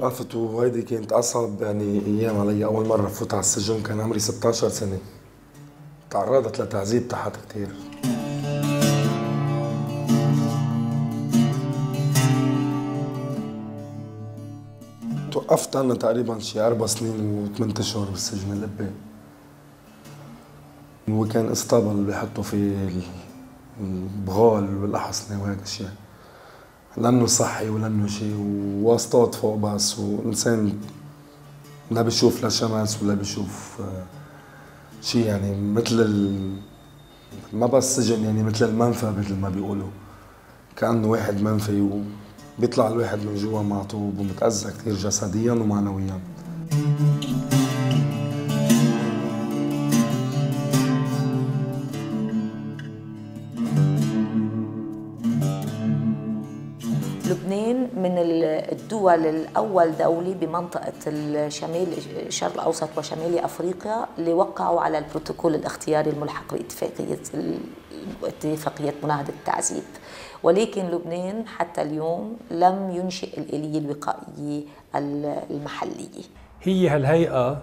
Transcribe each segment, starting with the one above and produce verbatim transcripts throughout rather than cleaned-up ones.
توقفت، وهيدي كانت أصعب يعني أيام علي. أول مرة فوت على السجن كان عمري ستة عشر سنة. تعرضت لتعذيب تحت كتير. توقفت أنا تقريبا شي أربع سنين وثمان أشهر بالسجن اللبي. وكان اسطبل بيحطوا فيه البغال والأحصنة وهيك أشياء، لأنه صحي ولأنه شيء، وواسطات فوق بس، وإنسان لا بيشوف لا شمس ولا بيشوف شيء، يعني مثل ال... ما بس سجن، يعني مثل المنفى مثل ما بيقولوا، كأنه واحد منفي وبيطلع الواحد من جوا معطوب ومتأذى كثير جسديا ومعنويا. لبنان من الدول الأول دولة بمنطقة الشمال الشرق الأوسط وشمال أفريقيا اللي وقعوا على البروتوكول الاختياري الملحق باتفاقية اتفاقية مناهضة التعذيب، ولكن لبنان حتى اليوم لم ينشئ الآلية الوقائية المحلية. هي هالهيئة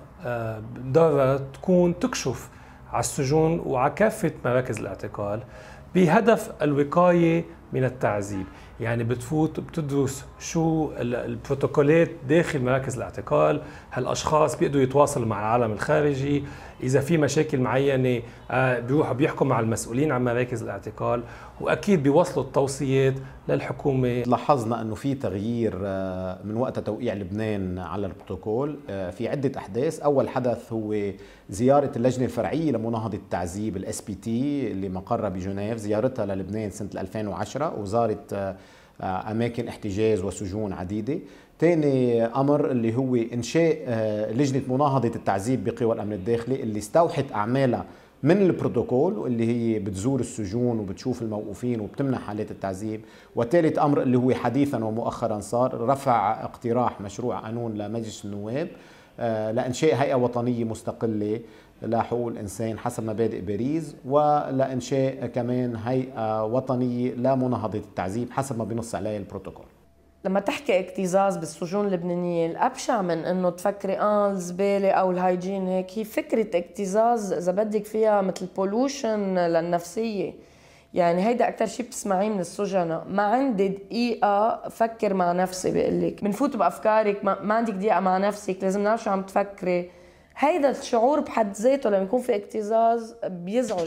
بدها تكون تكشف على السجون وعلى كافة مراكز الاعتقال بهدف الوقاية من التعذيب، يعني بتفوت بتدرس شو البروتوكولات داخل مراكز الاعتقال، هالاشخاص بيقدروا يتواصلوا مع العالم الخارجي، اذا في مشاكل معينه بيروحوا بيحكوا مع المسؤولين عن مراكز الاعتقال، واكيد بيوصلوا التوصيات للحكومه. لاحظنا انه في تغيير من وقت توقيع لبنان على البروتوكول في عده احداث. اول حدث هو زياره اللجنه الفرعيه لمناهضه التعذيب الاس بي تي اللي مقرها بجنيف، زيارتها للبنان سنه ألفين وعشرة وزارت اماكن احتجاز وسجون عديده. ثاني امر اللي هو انشاء لجنه مناهضه التعذيب بقوى الامن الداخلي اللي استوحت اعمالها من البروتوكول، واللي هي بتزور السجون وبتشوف الموقوفين وبتمنع حالات التعذيب. وثالث امر اللي هو حديثا ومؤخرا صار رفع اقتراح مشروع قانون لمجلس النواب لانشاء هيئه وطنيه مستقله لحقوق الانسان حسب مبادئ باريس، ولانشاء كمان هيئه وطنيه لمناهضه التعذيب حسب ما بنص عليه البروتوكول. لما تحكي اكتظاظ بالسجون اللبنانيه، الابشع من انه تفكري اه الزباله او الهايجين هيك، هي فكره اكتظاظ اذا بدك فيها مثل بولوشن للنفسيه. يعني هيدا اكثر شيء بتسمعيه من السجناء، ما عندي دقيقه فكر مع نفسي، بقول لك بنفوت بافكارك، ما, ما عندك دقيقه مع نفسك، لازم نعرف شو عم تفكري. هيدا الشعور بحد ذاته لما يكون في اكتظاظ بيزعج.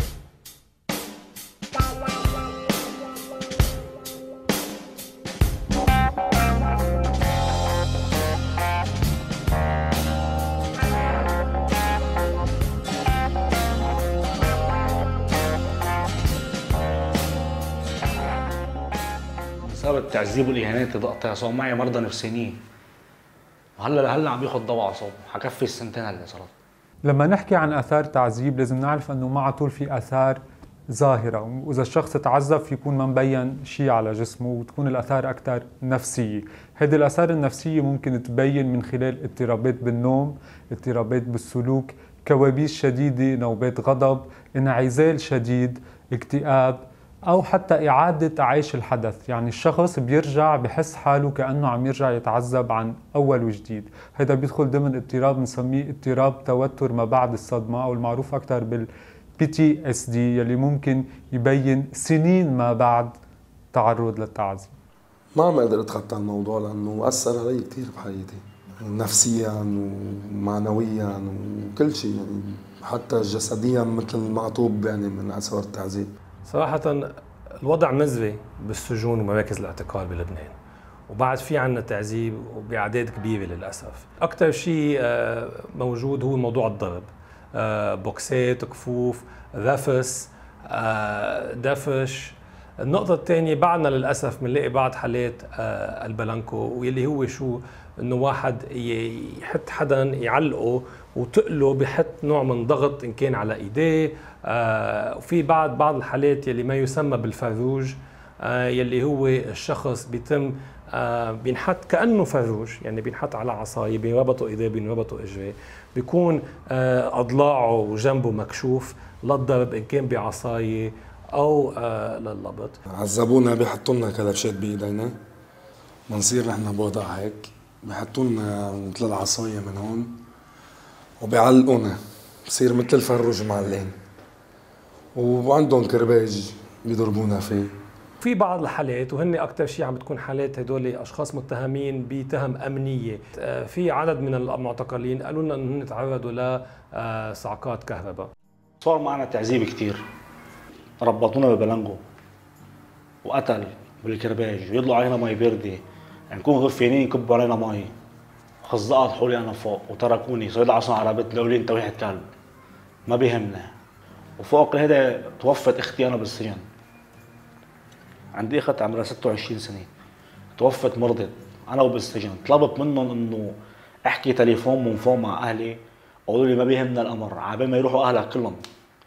بسبب التعذيب والاهانات اللي ضغطها صار معي مرضى نفسانيين، وهلا هلا عم بياخذ دواء اعصاب، حكفي السنتين هلا صارت. لما نحكي عن اثار تعذيب لازم نعرف انه مع طول في اثار ظاهره، واذا الشخص تعذب في يكون ما مبين شيء على جسمه وتكون الاثار اكثر نفسيه. هذه الاثار النفسيه ممكن تبين من خلال اضطرابات بالنوم، اضطرابات بالسلوك، كوابيس شديده، نوبات غضب، انعزال شديد، اكتئاب، أو حتى إعادة عيش الحدث. يعني الشخص بيرجع بحس حاله كأنه عم يرجع يتعذب عن أول وجديد. هذا بيدخل ضمن اضطراب بنسميه اضطراب توتر ما بعد الصدمة، أو المعروف أكثر بالبي تي اس دي، يلي ممكن يبين سنين ما بعد تعرض للتعذيب. ما عم أقدر أتخطى الموضوع لأنه أثر علي كثير بحياتي، نفسيا ومعنويا وكل شيء، يعني حتى جسديا مثل معطوب يعني من أثار التعذيب. صراحة الوضع مزري بالسجون ومراكز الاعتقال بلبنان، وبعد في عنا تعذيب وبأعداد كبيرة للأسف. أكثر شيء موجود هو موضوع الضرب، بوكسات، كفوف، رفس، دفش. النقطة الثانية بعدنا للأسف بنلاقي بعض حالات البلانكو، واللي هو شو إنه واحد يحط حدا يعلقه وتقله بحط نوع من ضغط إن كان على إيديه. آه وفي بعض بعض الحالات يلي ما يسمى بالفروج، آه يلي هو الشخص بيتم آه بينحط كأنه فروج، يعني بينحط على عصاية، بيربطوا إيديه بيربطوا إجريه، بيكون آه أضلاعه وجنبه مكشوف للضرب إن كان بعصاية أو آه لللبط. عذبونا، بيحطوا لنا كلبشات بإيدينا، بنصير نحن بوضع هيك بحطوا لنا مثل العصاية من هون وبيعلقونا، بصير مثل الفروج معلقين، وعندهم كرباج بيضربونا فيه. في بعض الحالات وهن اكثر شيء عم بتكون حالات هدول اشخاص متهمين بتهم امنيه، في عدد من المعتقلين قالوا لنا انهم تعرضوا لصعقات كهرباء. صار معنا تعذيب كثير، ربطونا ببلنجو وقتل بالكرباج ويطلعوا علينا مي باردة، يعني نكون غفيانين يكبوا علينا مي، خزقات حولي انا فوق وتركوني صيد عصا على بيت الاولين انت واحد كلب ما بيهمنا. وفوق هذا توفت اختي انا بالسجن، عندي اخت عمرها ستة وعشرين سنة توفت مرضت انا وبالسجن، طلبت منهم انه احكي تليفون من فوق مع اهلي، قالوا لي ما بيهمنا الامر عبال ما يروحوا اهلك كلهم.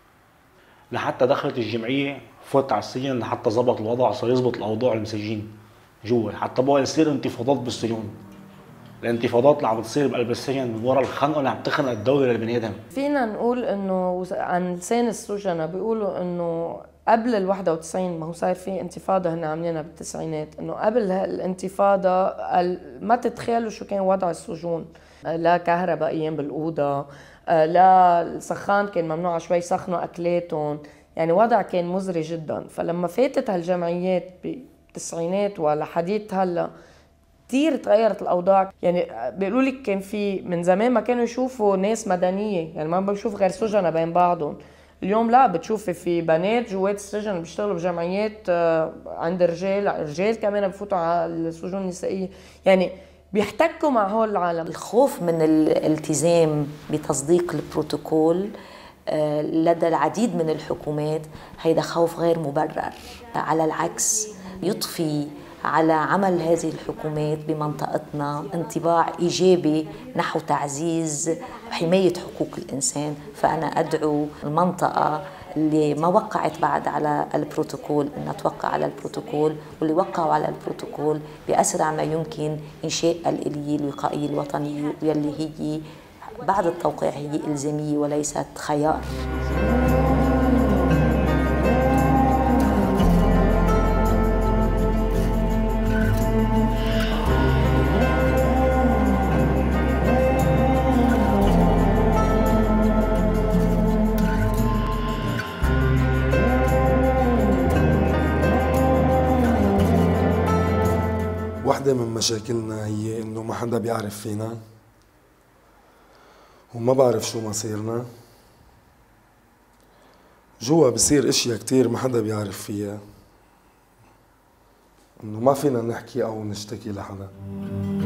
لحتى دخلت الجمعيه فوت على السجن لحتى زبط الوضع، صار يزبط الاوضاع المسجين جوا، حتى بقى يصير انتفاضات بالسجون. الانتفاضات اللي عم بتصير بقلب السجن من وراء الخنقه اللي عم تخنق الدوله للبني ادم. فينا نقول انه عن لسان السجناء بيقولوا انه قبل ال واحد وتسعين، ما هو صار في انتفاضه هن عاملينها بالتسعينات، انه قبل الانتفاضه ما تتخيلوا شو كان وضع السجون، لا كهربائيين بالاوضه، لا السخان كان ممنوع شوي يسخنوا اكلاتهم، يعني وضع كان مزري جدا. فلما فاتت هالجمعيات بالتسعينات ولحديث هلا كثير تغيرت الاوضاع، يعني بيقولوا لك كان في من زمان ما كانوا يشوفوا ناس مدنيه، يعني ما بشوف غير سجناء بين بعضهم، اليوم لا بتشوفي في بنات جوات السجن بيشتغلوا بجمعيات عند رجال، رجال كمان بفوتوا على السجون النسائيه، يعني بيحتكوا مع هول العالم. الخوف من الالتزام بتصديق البروتوكول لدى العديد من الحكومات هيدا خوف غير مبرر، على العكس يضفي على عمل هذه الحكومات بمنطقتنا انطباع إيجابي نحو تعزيز وحماية حقوق الإنسان. فأنا أدعو المنطقة اللي ما وقعت بعد على البروتوكول أنها توقع على البروتوكول، واللي وقعوا على البروتوكول بأسرع ما يمكن إنشاء الآلية الوقائية الوطنية يلي هي بعد التوقيع هي إلزامية وليست خيار. واحدة من مشاكلنا هي إنه ما حدا بيعرف فينا وما بعرف شو مصيرنا، جوا بصير اشياء كتير ما حدا بيعرف فيها، إنه ما فينا نحكي أو نشتكي لحدا.